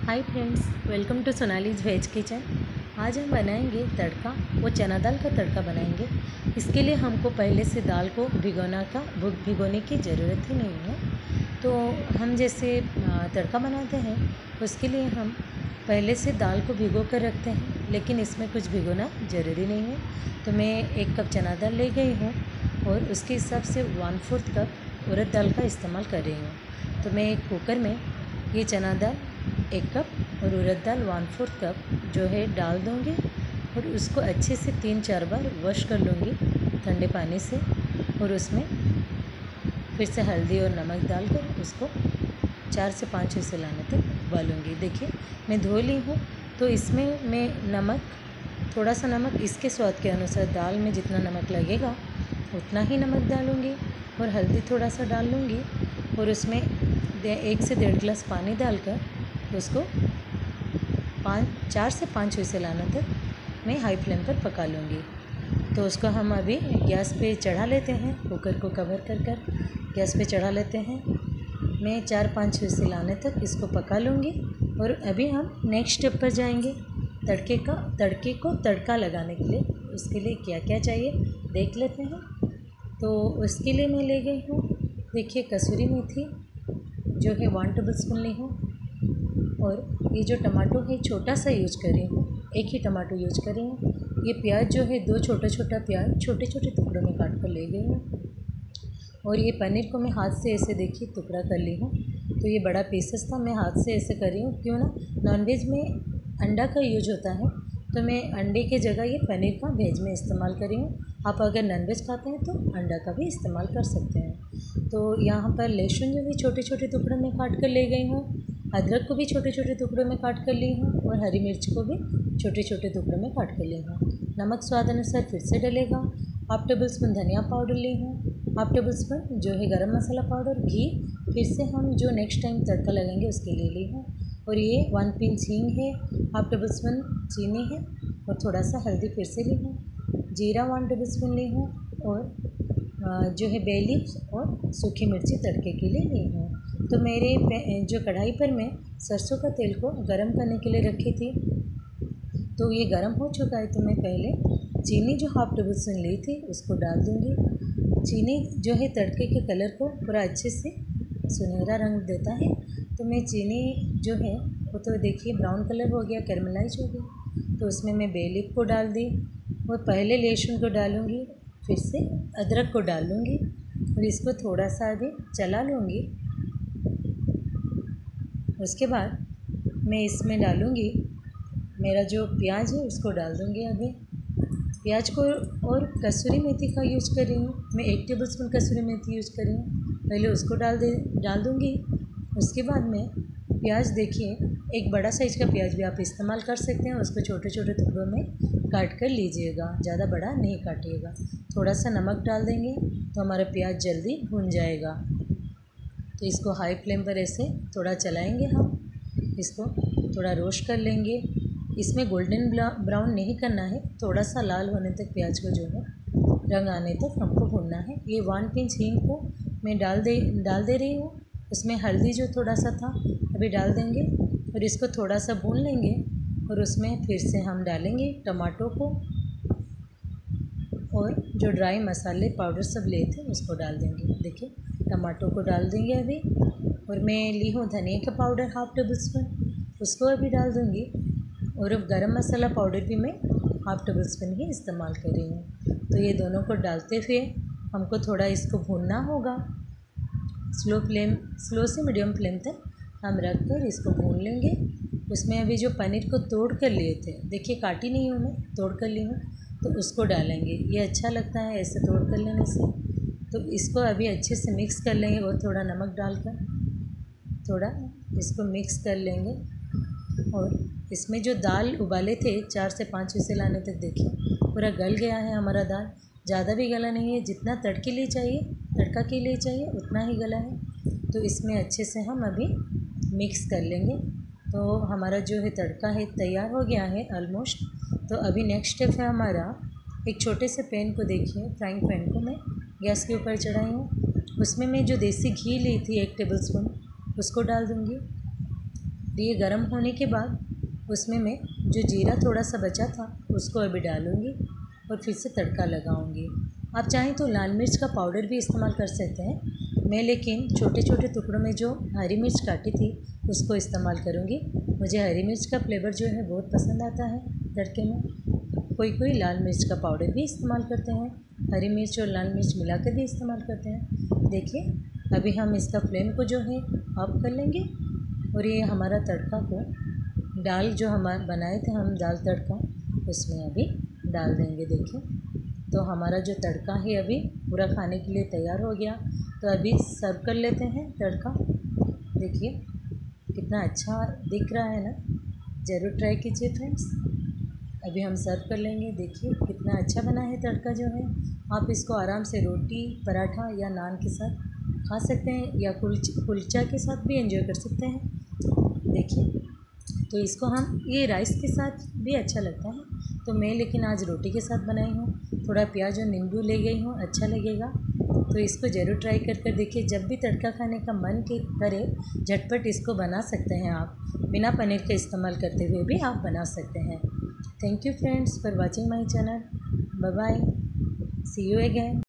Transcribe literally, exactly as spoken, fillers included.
Hi friends, welcome to Sonali's veg kitchen. आज हम बनाएंगे तड़का। वो चना दाल का तड़का बनाएंगे। इसके लिए हमको पहले से दाल को भिगोना का भिगोने की ज़रूरत ही नहीं है। तो हम जैसे तड़का बनाते हैं उसके लिए हम पहले से दाल को भिगो कर रखते हैं, लेकिन इसमें कुछ भिगोना ज़रूरी नहीं है। तो मैं एक कप चना दाल ले गई हूँ और उसके हिसाब से वन फोर्थ कप उड़द दाल का इस्तेमाल कर रही हूँ। तो मैं एक कुकर में ये चना दाल एक कप और उड़द दाल वन फोर्थ कप जो है डाल दूँगी और उसको अच्छे से तीन चार बार वॉश कर लूँगी ठंडे पानी से। और उसमें फिर से हल्दी और नमक डालकर उसको चार से पाँच विसल आने तक उबालूँगी। देखिए मैं धो ली हूँ। तो इसमें मैं नमक, थोड़ा सा नमक इसके स्वाद के अनुसार, दाल में जितना नमक लगेगा उतना ही नमक डालूँगी और हल्दी थोड़ा सा डाल लूँगी और उसमें एक से डेढ़ गिलास पानी डालकर उसको पाँच चार से पाँच विसल आने तक मैं हाई फ्लेम पर पका लूँगी। तो उसको हम अभी गैस पे चढ़ा लेते हैं। कुकर को कवर कर कर गैस पे चढ़ा लेते हैं। मैं चार पाँच विसल आने तक इसको पका लूँगी। और अभी हम नेक्स्ट स्टेप पर जाएंगे, तड़के का तड़के को तड़का लगाने के लिए। उसके लिए क्या क्या चाहिए देख लेते हैं। तो उसके लिए मैं ले गई हूँ, देखिए कसूरी मेथी जो है वन टेबल स्पून ली हूँ। और ये जो टमाटो है छोटा सा यूज कर रही हूँ, एक ही टमाटो यूज कर रही हूँ। ये प्याज जो है दो छोटा छोटा प्याज छोटे छोटे टुकड़ों में काट कर ले गई हूँ। और ये पनीर को मैं हाथ से ऐसे देखिए टुकड़ा कर ली हूँ। तो ये बड़ा पीसेस था, मैं हाथ से ऐसे कर रही हूँ। क्यों ना, नॉनवेज में अंडा का यूज होता है, तो मैं अंडे के जगह ये पनीर का वेज में इस्तेमाल कर रही हूँ। आप अगर नॉनवेज खाते हैं तो अंडा का भी इस्तेमाल कर सकते हैं। तो यहाँ पर लहसुन जो भी छोटे छोटे टुकड़ों में काट कर ले गई हूँ, अदरक को भी छोटे छोटे टुकड़ों में काट कर ली हूँ और हरी मिर्च को भी छोटे छोटे टुकड़ों में काट कर ली हूँ। नमक स्वाद अनुसार फिर से डलेगा। हाफ टेबल स्पून धनिया पाउडर ली हूँ, हाफ टेबल स्पून जो है गरम मसाला पाउडर, घी फिर से हम जो नेक्स्ट टाइम तड़का लगाएंगे उसके लिए ली हूँ। और ये वन पिंच हींग है, हाफ टेबल स्पून चीनी है और थोड़ा सा हल्दी फिर से ली हूँ। जीरा वन टेबल स्पून ली हूँ और जो है बे लीव्स और सूखी मिर्ची तड़के के लिए ली हूँ। तो मेरे जो कढ़ाई पर मैं सरसों का तेल को गरम करने के लिए रखी थी, तो ये गरम हो चुका है। तो मैं पहले चीनी जो हाफ टेबल स्पून ली थी उसको डाल दूँगी। चीनी जो है तड़के के कलर को पूरा अच्छे से सुनहरा रंग देता है। तो मैं चीनी जो है वो तो देखिए ब्राउन कलर हो गया, कैरमलाइज हो गया। तो उसमें मैं बे लीफ को डाल दी और पहले लहसुन को डालूँगी, फिर से अदरक को डाल लूँगी और इसको थोड़ा सा अभी चला लूँगी। उसके बाद मैं इसमें डालूँगी मेरा जो प्याज है उसको डाल दूँगी। अभी प्याज को और कसूरी मेथी का यूज़ कर रही हूँ मैं, एक टेबल स्पून कसूरी मेथी यूज़ कर रही हूँ। पहले उसको डाल दे डाल दूँगी। उसके बाद में प्याज, देखिए एक बड़ा साइज़ का प्याज भी आप इस्तेमाल कर सकते हैं, उसको छोटे छोटे टुकड़ों में काट कर लीजिएगा, ज़्यादा बड़ा नहीं काटिएगा। थोड़ा सा नमक डाल देंगे तो हमारा प्याज जल्दी भून जाएगा। तो इसको हाई फ्लेम पर ऐसे थोड़ा चलाएंगे, हम इसको थोड़ा रोस्ट कर लेंगे। इसमें गोल्डन ब्राउन नहीं करना है, थोड़ा सा लाल होने तक प्याज को जो है रंग आने तक हमको भूनना है। ये वन पिंच हींग को मैं डाल दे डाल दे रही हूँ। उसमें हल्दी जो थोड़ा सा था अभी डाल देंगे और इसको थोड़ा सा भून लेंगे। और उसमें फिर से हम डालेंगे टमाटो को और जो ड्राई मसाले पाउडर सब लिए थे उसको डाल देंगे। देखिए टमाटो को डाल देंगे अभी। और मैं ली हूँ धनिया का पाउडर हाफ टेबल स्पून, उसको अभी डाल दूँगी। और अब गरम मसाला पाउडर भी मैं हाफ टेबल स्पून ही इस्तेमाल कर रही हूँ। तो ये दोनों को डालते हुए हमको थोड़ा इसको भूनना होगा। स्लो फ्लेम स्लो से मीडियम फ्लेम तक हम रख कर इसको भून लेंगे। उसमें अभी जो पनीर को तोड़ कर लिए थे, देखिए काटी नहीं हूँ मैं, तोड़ कर ली हूँ, तो उसको डालेंगे। ये अच्छा लगता है ऐसे तोड़ कर लेने से। तो इसको अभी अच्छे से मिक्स कर लेंगे और थोड़ा नमक डालकर थोड़ा इसको मिक्स कर लेंगे। और इसमें जो दाल उबाले थे चार से पाँच विसल आने तक, देखिए पूरा गल गया है हमारा दाल, ज़्यादा भी गला नहीं है। जितना तड़के लिए चाहिए तड़का के लिए चाहिए उतना ही गला है। तो इसमें अच्छे से हम अभी मिक्स कर लेंगे। तो हमारा जो है तड़का है तैयार हो गया है ऑलमोस्ट। तो अभी नेक्स्ट स्टेप है हमारा, एक छोटे से पैन को देखिए, फ्राइंग पैन को मैं गैस के ऊपर चढ़ाई हूँ। उसमें मैं जो देसी घी ली थी एक टेबल स्पून उसको डाल दूँगी। ये गर्म होने के बाद उसमें मैं जो जीरा थोड़ा सा बचा था उसको अभी डालूँगी और फिर से तड़का लगाऊँगी। आप चाहें तो लाल मिर्च का पाउडर भी इस्तेमाल कर सकते हैं। मैं लेकिन छोटे छोटे टुकड़ों में जो हरी मिर्च काटी थी उसको इस्तेमाल करूँगी। मुझे हरी मिर्च का फ्लेवर जो है बहुत पसंद आता है तड़के में। कोई कोई लाल मिर्च का पाउडर भी इस्तेमाल करते हैं, हरी मिर्च और लाल मिर्च मिलाकर भी इस्तेमाल करते हैं। देखिए अभी हम इसका फ्लेम को जो है ऑफ कर लेंगे और ये हमारा तड़का को दाल जो हमारा बनाए थे हम दाल तड़का उसमें अभी डाल देंगे। देखिए तो हमारा जो तड़का है अभी पूरा खाने के लिए तैयार हो गया। तो अभी सर्व कर लेते हैं तड़का। देखिए कितना अच्छा दिख रहा है ना, ज़रूर ट्राई कीजिए फ्रेंड्स। अभी हम सर्व कर लेंगे। देखिए कितना अच्छा बना है तड़का जो है। आप इसको आराम से रोटी पराठा या नान के साथ खा सकते हैं या कुलच कुलचा के साथ भी एंजॉय कर सकते हैं। देखिए तो इसको हम ये राइस के साथ भी अच्छा लगता है, तो मैं लेकिन आज रोटी के साथ बनाई हूँ। थोड़ा प्याज और नींबू ले गई हूँ, अच्छा लगेगा। तो इसको ज़रूर ट्राई कर कर देखिए। जब भी तड़का खाने का मन के करे झटपट इसको बना सकते हैं आप, बिना पनीर का इस्तेमाल करते हुए भी आप बना सकते हैं। Thank you friends for watching my channel. Bye bye, see you again.